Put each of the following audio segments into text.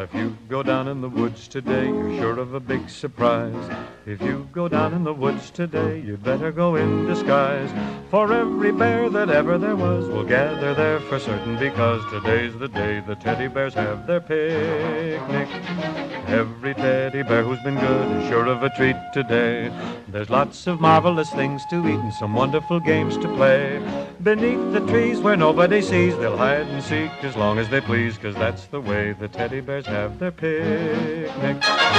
if you go down in the woods today, you're sure of a big surprise. If you go down in the woods today, you'd better go in disguise. For every bear that ever there was will gather there for certain, because today's the day the teddy bears have their picnic. Every teddy bear who's been good is sure of a treat today. There's lots of marvelous things to eat and some wonderful games to play. Beneath the trees where nobody sees, they'll hide and seek as long as they please, 'cause that's the way the teddy bears have their picnic.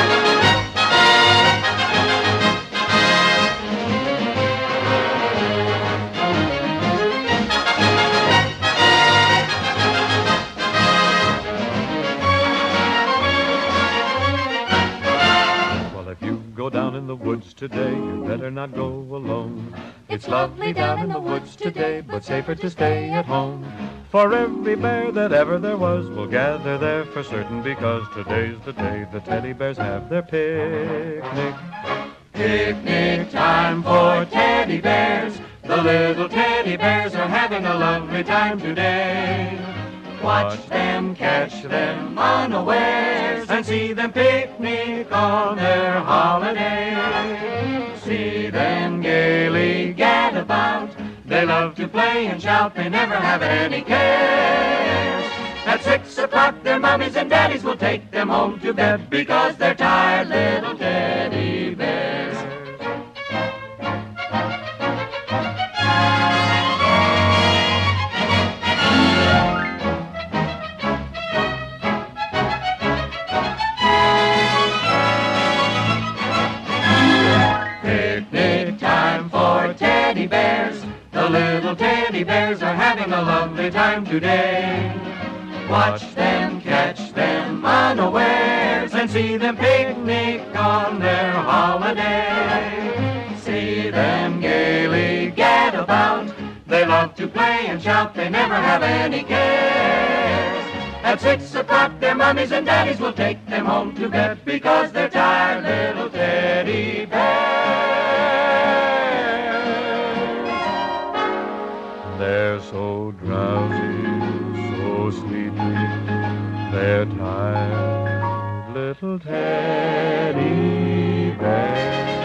Well, if you go down in the woods today, you better not go alone. It's lovely down in the woods today, but safer to stay at home. For every bear that ever there was will gather there for certain, because today's the day the teddy bears have their picnic. Picnic time for teddy bears. The little teddy bears are having a lovely time today. Watch them, catch them unawares, and see them picnic on their holiday. See them gaily gad about. They love to play and shout, they never have any cares. At 6 o'clock their mommies and daddies will take them home to bed, because they're tired little teddy bears. Picnic time for teddy bears. The little teddy bears are having a lovely time today. Watch them, catch them unawares, and see them picnic on their holiday. See them gaily gad about. They love to play and shout, they never have any cares. At 6 o'clock their mommies and daddies will take them home to bed, because they're tired little teddy bears. They're so drowsy, so sleepy, they're tired little teddy bears.